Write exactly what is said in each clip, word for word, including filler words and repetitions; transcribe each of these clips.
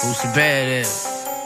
Who's the badass?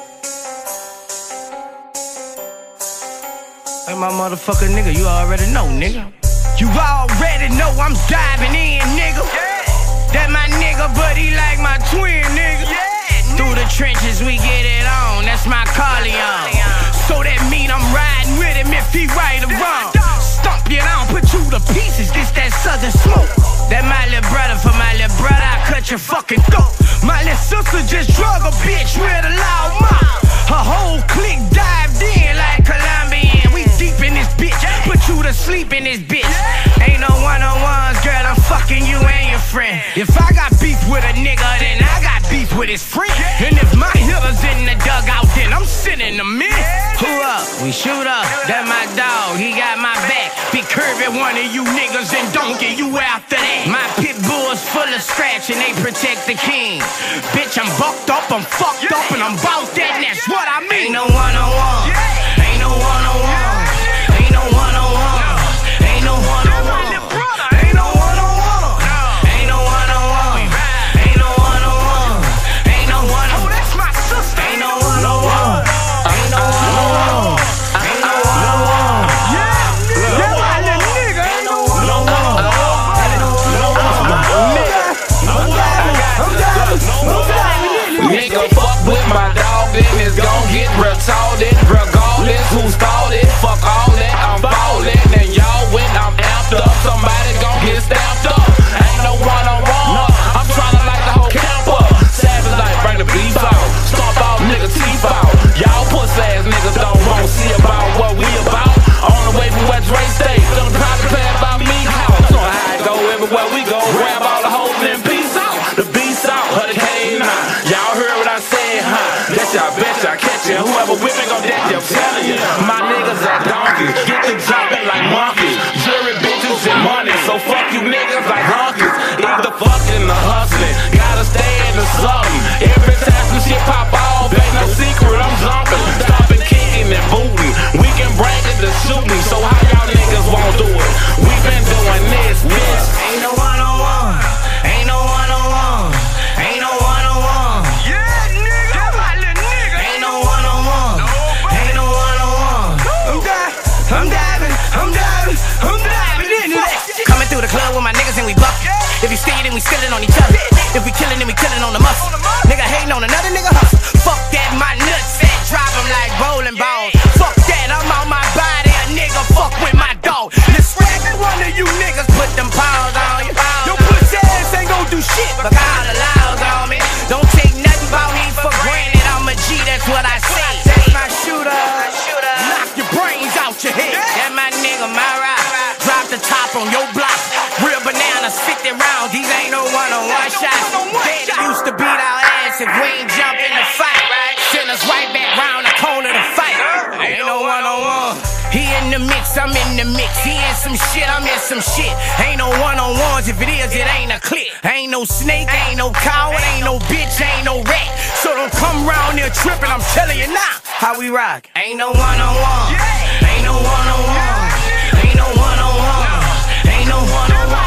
Hey, my motherfucker nigga, you already know, nigga. You already know I'm diving in, nigga. Yeah. That my nigga, but he like my twin, nigga. Yeah, nigga. Through the trenches, we get it on. That's my Carleon. So that mean I'm riding with him if he right or wrong. Stomp you down, put you to pieces. This that southern smoke. That my little brother, for my little brother, I cut your fucking throat. My little sister just drug a bitch with a loud mouth. Her whole clique dived in like Colombian. We deep in this bitch, put you to sleep in this bitch. Ain't no one-on-ones, girl, I'm fucking you and your friend. If I got beef with a nigga, then I got beef with his friend. And if my hitter's in the dugout, then I'm sitting the mid. Who up? We shoot up, that my dog, he got my back. Be curving one of you niggas and don't get you after that. My pit bull's full of scratch and they protect the king. Bitch, I'm bucked up, I'm fucked up, and I'm bout that, and that's what I mean. Ain't no one-on-one, ain't no one-on-one, ain't no one-on-one, ain't no one-on-one, ain't no one-on-one, ain't no one-on-one, ain't no one-on-one, ain't no one-on-one. Oh, that's my sister. Ain't no one-on-one, ain't no one-on-one, ain't no one-on-one. Yeah, that's my little nigga. Ain't no one-on-one, ain't no one-on-one. I'm diving, I'm diving, I'm diving. Nigga, fuck with my dog, then it's gon' get retarded. Regardless who started, fuck all that, I'm ballin'. And y'all, when I'm amped up, somebody gon' get stamped up. Ain't no one-on-one, I'm tryna light the whole camp up. Savage like bring the beef out, stomp all nigga teeth out. Y'all puss ass niggas don't wanna see about what we about. On the way from West Ray State, gonna probably play about me house. So how it go everywhere we go, grab all the hoes and peace out. The beast out, hurricane high. Y'all heard what I said, huh? That's y'all bet y'all catchin'. Whoever with me gon' death, I'm telling you. My niggas are donkeys, get to jumping like monkeys. Jury bitches and money, so fuck you niggas like honkies. Either fucking or hustling, gotta stay in the something. Every time some shit pop off, ain't no secret, I'm jumping. Stopping, kicking and booting. We can break it to shooting, so how y'all niggas won't do it? We been doing this, bitch. Ain't no one-on-one, ain't no one-on-one, ain't no one-on-one. Yeah, nigga, that's my little nigga. Ain't no one-on-one, ain't no one-on-one. I'm diving, I'm diving, I'm diving, I'm diving in it. Coming through the club with my niggas and we buckin'. If you steal then we stealin' on each other. If we killin', then we killin' on the muscle. Nigga hatin' on another nigga hustle. Fuck that, my nuts fat, drop 'em like bowling balls. Fuck that, I'm on my body, a nigga fuck with my dog. Respect one of you niggas, put them paws on you. Your pussy ass ain't gon' do shit, but all the laws on me. Don't take nothing about me for granted, I'm a G, that's what I say. That's my shooter, knock your brains out your head. That my nigga, my ride. Drop the top on your block. Real bananas, fifty rounds, these ain't no one-on-one shots. Daddy used to beat our ass if we ain't jump in the fight. Send us right back round the corner to fight. Ain't no one-on-one. He in the mix, I'm in the mix. He in some shit, I'm in some shit. Ain't no one-on-ones, if it is, it ain't a click. Ain't no snake, ain't no coward, ain't no bitch, ain't no rat. So don't come round here tripping, I'm telling you now. How we rock? Ain't no one-on-one, ain't no one-on-one, ain't no one-on-one, ain't no one-on-one.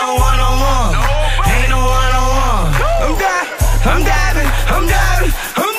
I'm diving, I'm diving, I'm